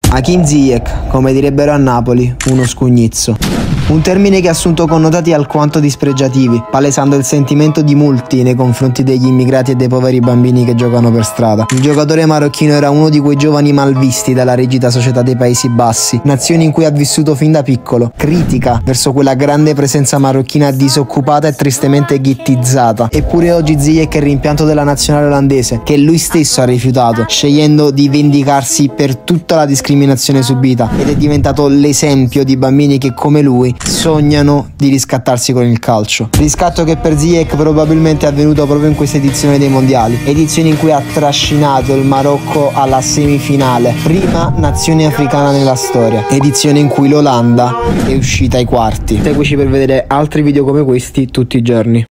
Hakim Ziyech, come direbbero a Napoli, uno scugnizzo. Un termine che ha assunto connotati alquanto dispregiativi, palesando il sentimento di molti nei confronti degli immigrati e dei poveri bambini che giocano per strada. Il giocatore marocchino era uno di quei giovani malvisti dalla rigida società dei Paesi Bassi, nazione in cui ha vissuto fin da piccolo, critica verso quella grande presenza marocchina disoccupata e tristemente ghettizzata. Eppure oggi Ziyech è il rimpianto della nazionale olandese, che lui stesso ha rifiutato, scegliendo di vendicarsi per tutta la discriminazione subita, ed è diventato l'esempio di bambini che come lui sognano di riscattarsi con il calcio. Riscatto che per Ziyech probabilmente è avvenuto proprio in questa edizione dei mondiali, edizione in cui ha trascinato il Marocco alla semifinale, prima nazione africana nella storia, edizione in cui l'Olanda è uscita ai quarti. Seguici per vedere altri video come questi tutti i giorni.